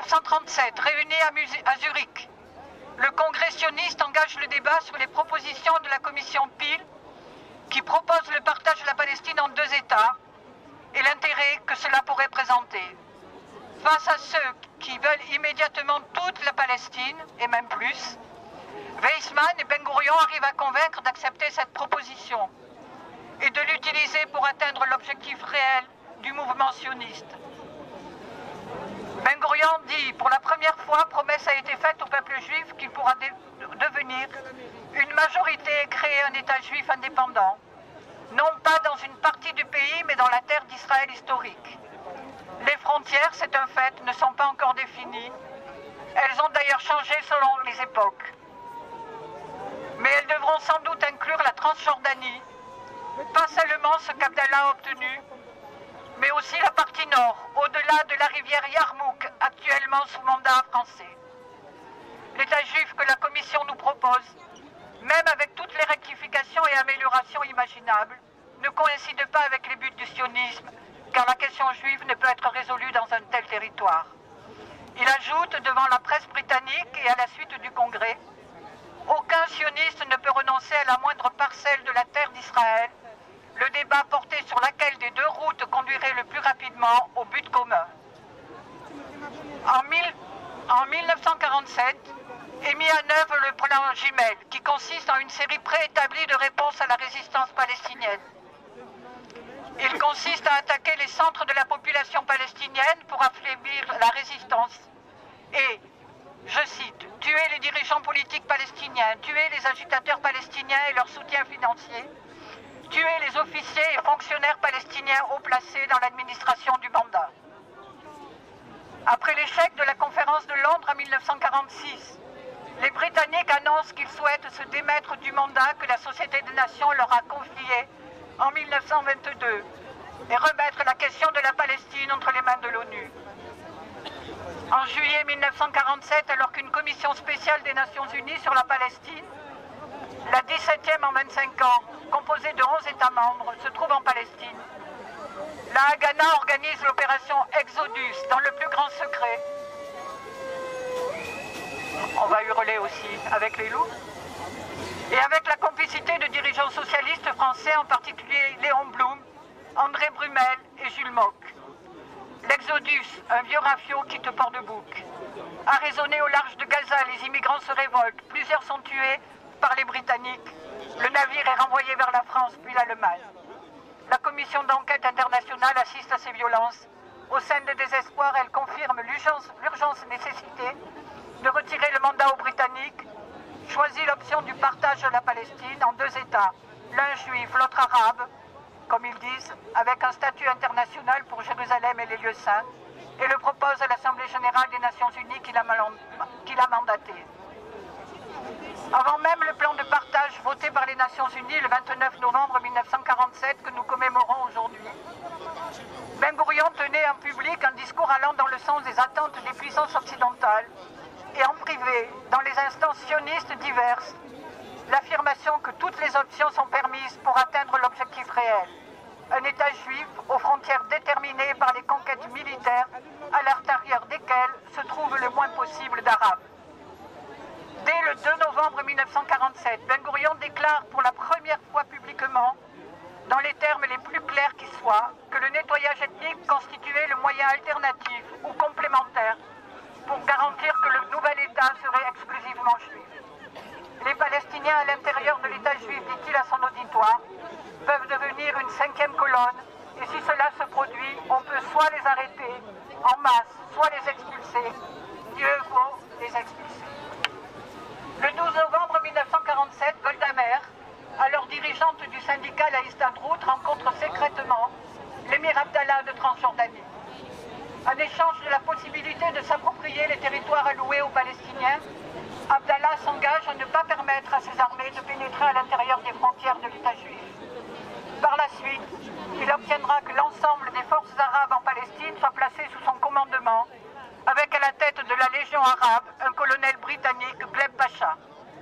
1937, réunis à Zurich, le Congrès sioniste engage le débat sur les propositions de la commission Peel qui propose le partage de la Palestine en deux États et l'intérêt que cela pourrait présenter. Face à ceux qui veulent immédiatement toute la Palestine, et même plus, Weizmann et Ben Gurion arrivent à convaincre d'accepter cette proposition et de l'utiliser pour atteindre l'objectif réel du mouvement sioniste. Ben Gurion dit, pour la première fois, promesse a été faite au peuple juif qu'il pourra devenir une majorité et créer un État juif indépendant, non pas dans une partie du pays, mais dans la terre d'Israël historique. Les frontières, c'est un fait, ne sont pas encore définies. Elles ont d'ailleurs changé selon les époques. Mais elles devront sans doute inclure la Transjordanie, pas seulement ce qu'Abdallah a obtenu, mais aussi la partie nord, au-delà de la rivière Yarmouk, actuellement sous mandat français. L'État juif que la Commission nous propose, même avec toutes les rectifications et améliorations imaginables, ne coïncide pas avec les buts du sionisme, car la question juive ne peut être résolue dans un tel territoire. Il ajoute devant la presse britannique et à la suite du Congrès, aucun sioniste ne peut renoncer à la moindre parcelle de la terre d'Israël. Le débat portait sur laquelle des deux routes conduirait le plus rapidement au but commun. En 1947 est mis en œuvre le plan Gimel, qui consiste en une série préétablie de réponses à la résistance palestinienne. Il consiste à attaquer les centres de la population palestinienne pour affaiblir la résistance et, je cite, tuer les dirigeants politiques palestiniens, tuer les agitateurs palestiniens et leur soutien financier, tuer les officiers et fonctionnaires palestiniens haut placés dans l'administration du mandat. Après l'échec de la conférence de Londres en 1946, les Britanniques annoncent qu'ils souhaitent se démettre du mandat que la Société des Nations leur a confié en 1922 et remettre la question de la Palestine entre les mains de l'ONU. En juillet 1947, alors qu'une commission spéciale des Nations Unies sur la Palestine, la 17e en 25 ans, composée de 11 États membres, se trouve en Palestine, la Haganah organise l'opération Exodus dans le plus grand secret. On va hurler aussi avec les loups. Et avec la complicité de dirigeants socialistes français, en particulier Léon Blum, André Brumel et Jules Mock. L'Exodus, un vieux rafio quitte Port-de-Bouc. A résonné au large de Gaza, les immigrants se révoltent. Plusieurs sont tués par les Britanniques. Le navire est renvoyé vers la France, puis l'Allemagne. La commission d'enquête internationale assiste à ces violences. Au sein de désespoir, elle confirme l'urgence nécessité de retirer le mandat aux Britanniques, choisit l'option du partage de la Palestine en deux États, l'un juif, l'autre arabe, comme ils disent, avec un statut international pour Jérusalem et les lieux saints, et le propose à l'Assemblée générale des Nations unies qui l'a mandaté. Avant même le plan de partage voté par les Nations unies le 29 novembre 1947 que nous commémorons aujourd'hui, Ben Gurion tenait en public un discours allant dans le sens des attentes des puissances occidentales et en privé, dans les instances sionistes diverses, l'affirmation que toutes les options sont permises pour atteindre l'objectif réel. Un État juif aux frontières déterminées par les conquêtes militaires à l'intérieur desquelles se trouve le moins possible d'Arabes. Dès le 2 novembre 1947, Ben Gurion déclare pour la première fois publiquement, dans les termes les plus clairs qui soient, que le nettoyage ethnique constituait le moyen alternatif ou complémentaire pour garantir que le nouvel État serait exclusivement juif. Les Palestiniens à l'intérieur de l'État juif, dit-il à son auditoire, peuvent devenir une cinquième colonne, et si cela se produit, on peut soit les arrêter en masse, soit les expulser. Dieu faut les expulser. Le 12 novembre 1947, Golda Meir, alors dirigeante du syndicat laïste Histadrout, rencontre secrètement l'émir Abdallah de Transjordanie. En échange de la possibilité de s'approprier les territoires alloués aux Palestiniens, Abdallah s'engage à ne pas permettre à ses armées de pénétrer à l'intérieur des frontières de l'État juif. Par la suite, il obtiendra que l'ensemble des forces arabes en Palestine soient placées sous son commandement, avec à la tête de la Légion arabe un colonel britannique, Gleb Pacha.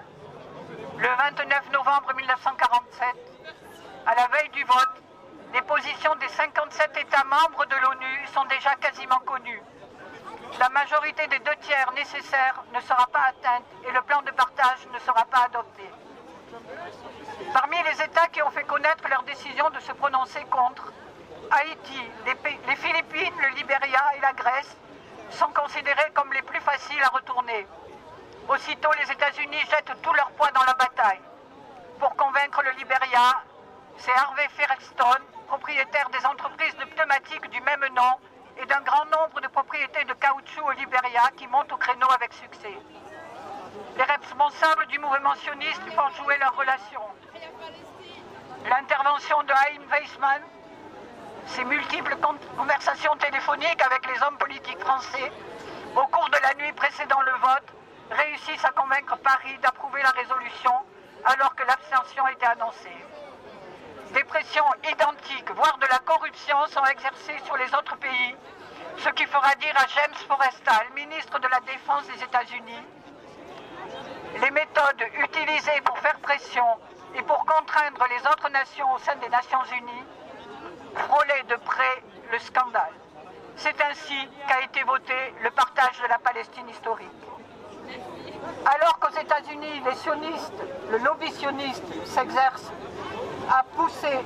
Le 29 novembre 1947, à la veille du vote, les positions des 57 États membres de l'ONU sont déjà quasiment connues. la majorité des 2/3 nécessaires ne sera pas atteinte et le plan de partage ne sera pas adopté. Parmi les États qui ont fait connaître leur décision de se prononcer contre, Haïti, les Philippines, le Libéria et la Grèce sont considérés comme les plus faciles à retourner. Aussitôt, les États-Unis jettent tout leur poids dans la bataille. Pour convaincre le Libéria, c'est Harvey Firestone, propriétaire des entreprises de pneumatiques du même nom et d'un grand nombre de propriétés de caoutchouc au Libéria, qui montent au créneau avec succès. Les responsables du mouvement sioniste font jouer leurs relations. L'intervention de Chaim Weizmann, ses multiples conversations téléphoniques avec les hommes politiques français au cours de la nuit précédant le vote réussissent à convaincre Paris d'approuver la résolution alors que l'abstention était annoncée. Des pressions identiques, voire de la corruption, sont exercées sur les autres pays, ce qui fera dire à James Forrestal, ministre de la Défense des États-Unis, les méthodes utilisées pour faire pression et pour contraindre les autres nations au sein des Nations Unies frôlaient de près le scandale. C'est ainsi qu'a été voté le partage de la Palestine historique. Alors qu'aux États-Unis, les sionistes, le lobby sioniste s'exerce à pousser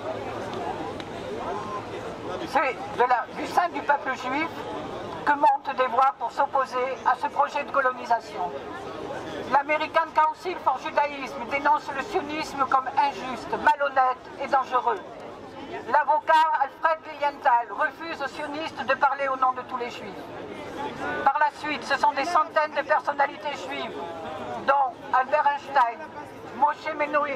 du sein du peuple juif que montent des voix pour s'opposer à ce projet de colonisation. L'American Council for Judaism dénonce le sionisme comme injuste, malhonnête et dangereux. L'avocat Alfred Lilienthal refuse aux sionistes de parler au nom de tous les juifs. Par la suite, ce sont des centaines de personnalités juives, dont Albert Einstein, Moshe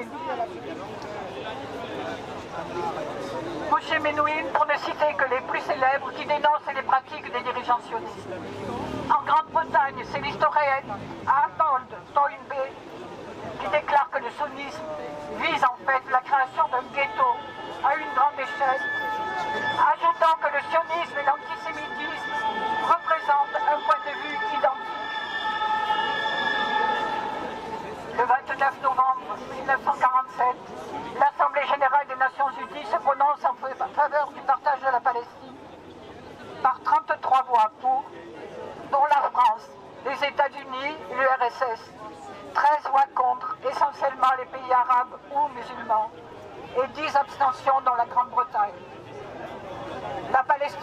Menuhin, pour ne citer que les plus célèbres, qui dénoncent les pratiques des dirigeants sionistes. En Grande-Bretagne, c'est l'historienne Arnold Toynbee qui déclare que le sionisme vise en fait la création d'un ghetto à une grande échelle, ajoutant que le sionisme et l'antisémitisme représentent un point de vue identique. Le 29 novembre 1947, l'Assemblée générale des Nations Unies se prononce en faveur du partage de la Palestine par 33 voix pour, dont la France, les États-Unis et l'URSS, 13 voix contre, essentiellement les pays arabes ou musulmans, et 10 abstentions dans la Grande-Bretagne. En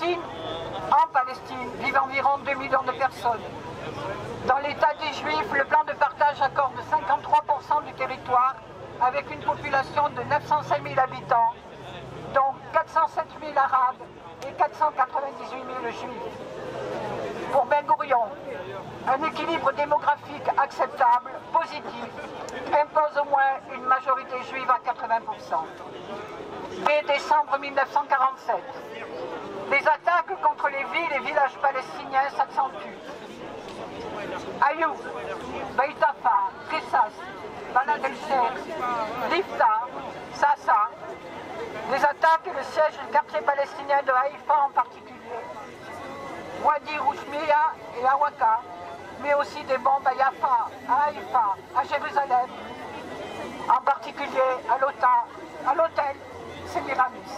Palestine, vivent environ 2 millions de personnes. Dans l'État des Juifs, le plan de partage accorde 53% du territoire avec une population de 905 000 habitants, dont 407 000 arabes et 498 000 juifs. Pour Ben Gourion, un équilibre démographique acceptable, positif, impose au moins une majorité juive à 80%. Dès décembre 1947, les attaques contre les villes et villages palestiniens s'accentuent. Ayoub, Beit Afar, Kissas, Balad el-Sheikh, Lifta, Sassa, les attaques et le siège du quartier palestinien de Haïfa en particulier, Wadi Rouchmiya et Awaka, mais aussi des bombes à Yafa, à Haïfa, à Jérusalem, en particulier à l'hôtel Sémiramis.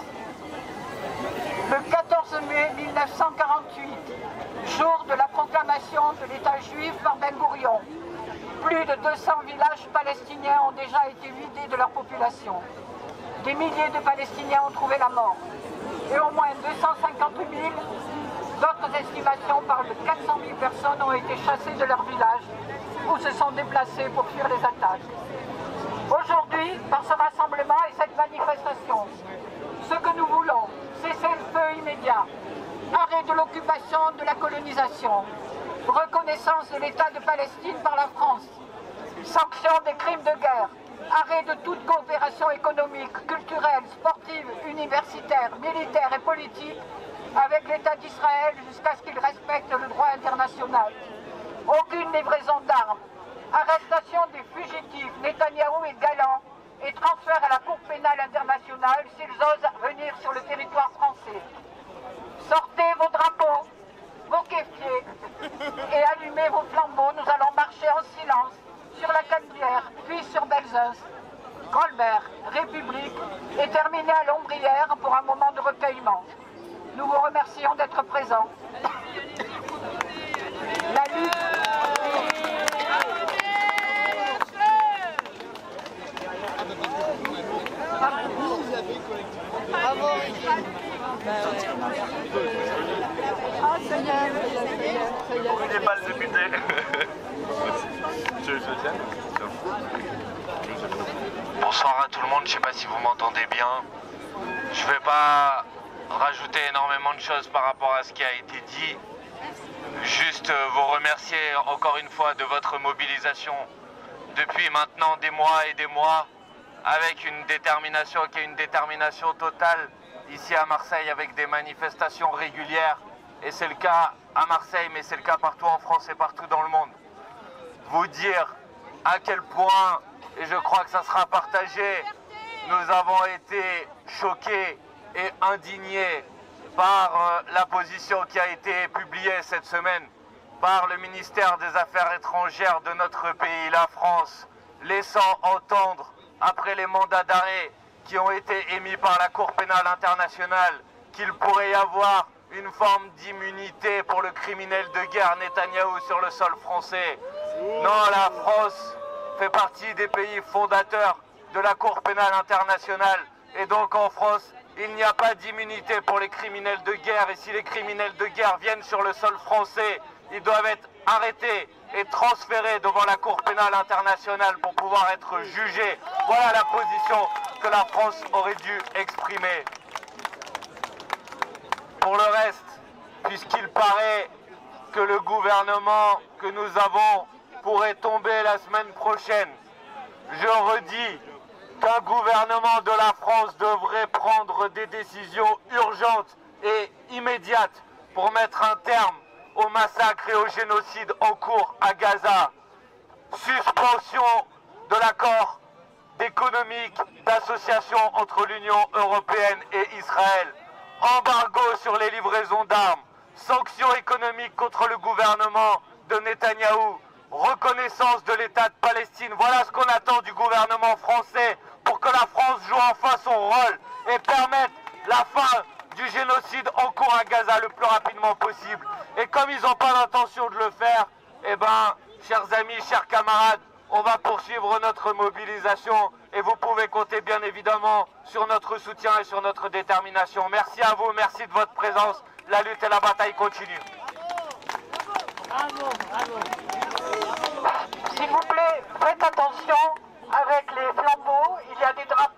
Le 14 mai 1948, jour de la proclamation de l'État juif par Ben Gourion, plus de 200 villages palestiniens ont déjà été vidés de leur population. Des milliers de Palestiniens ont trouvé la mort et au moins 250 000, d'autres estimations parlent de 400 000 personnes ont été chassées de leur village ou se sont déplacées pour fuir les attaques. Aujourd'hui, par ce rassemblement et cette manifestation, ce que nous voulons, c'est cessez-le-feu immédiat, arrêt de l'occupation, de la colonisation, reconnaissance de l'État de Palestine par la France, sanction des crimes de guerre, arrêt de toute coopération économique, culturelle, sportive, universitaire, militaire et politique avec l'État d'Israël jusqu'à ce qu'il respecte le droit international. Aucune livraison d'armes, arrestation des fugitifs, Netanyahou est galant, et transfert à la Cour pénale internationale s'ils osent venir sur le territoire français. Sortez vos drapeaux, vos kéfiers et allumez vos flambeaux. Nous allons marcher en silence sur la Canebière, puis sur Belzunce, Colbert, République et terminer à Lombrière pour un moment de recueillement. Nous vous remercions d'être présents. Bonsoir à tout le monde, je sais pas si vous m'entendez bien. Je vais pas rajouter énormément de choses par rapport à ce qui a été dit. Juste vous remercier encore une fois de votre mobilisation depuis maintenant des mois et des mois, avec une détermination qui est une détermination totale ici à Marseille, avec des manifestations régulières. Et c'est le cas à Marseille, mais c'est le cas partout en France et partout dans le monde. Vous dire à quel point, et je crois que ça sera partagé, nous avons été choqués et indignés par la position qui a été publiée cette semaine par le ministère des Affaires étrangères de notre pays, la France, laissant entendre, après les mandats d'arrêt qui ont été émis par la Cour pénale internationale, qu'il pourrait y avoir une forme d'immunité pour le criminel de guerre Netanyahou sur le sol français. Non, la France fait partie des pays fondateurs de la Cour pénale internationale. Et donc en France, il n'y a pas d'immunité pour les criminels de guerre. Et si les criminels de guerre viennent sur le sol français, ils doivent être arrêtés et transférés devant la Cour pénale internationale pour pouvoir être jugés. Voilà la position que la France aurait dû exprimer. Pour le reste, puisqu'il paraît que le gouvernement que nous avons pourrait tomber la semaine prochaine, je redis qu'un gouvernement de la France devrait prendre des décisions urgentes et immédiates pour mettre un terme au massacre et au génocide en cours à Gaza. Suspension de l'accord économique d'association entre l'Union européenne et Israël. Embargo sur les livraisons d'armes. Sanctions économiques contre le gouvernement de Netanyahou. Reconnaissance de l'État de Palestine. Voilà ce qu'on attend du gouvernement français pour que la France joue enfin son rôle et permette la fin du génocide en cours à Gaza le plus rapidement possible. Et comme ils n'ont pas l'intention de le faire, eh ben, chers amis, chers camarades, on va poursuivre notre mobilisation et vous pouvez compter bien évidemment sur notre soutien et sur notre détermination. Merci à vous, merci de votre présence. La lutte et la bataille continuent. Bravo, bravo. S'il vous plaît, faites attention avec les flambeaux. Il y a des drapeaux.